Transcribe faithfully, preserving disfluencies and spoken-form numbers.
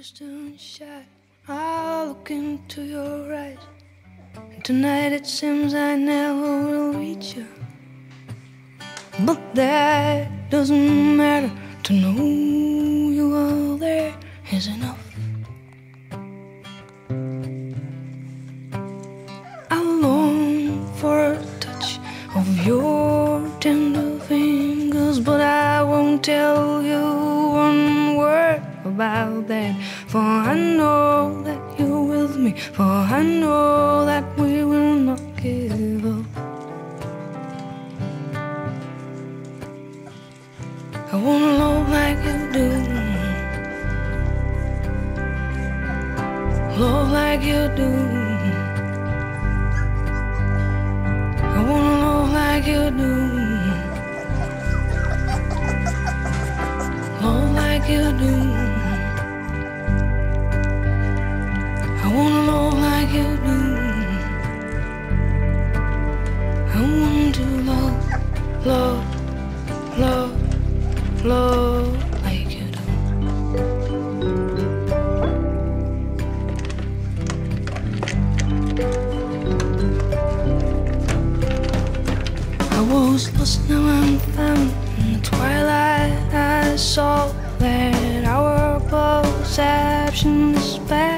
still shy. I look into your eyes, and tonight it seems I never will reach you. But that doesn't matter. To know you are there is enough. I long for a touch of your tender fingers, but I won't tell you one word about that. For I know that you're with me, for I know that we will not give up. I wanna love like you do, love like you do. I wanna love like you do, love like you do. I wanna love like you do. I want to love, love, love, love like you do. I was lost, now I'm found. In the twilight I saw that our perception is bad.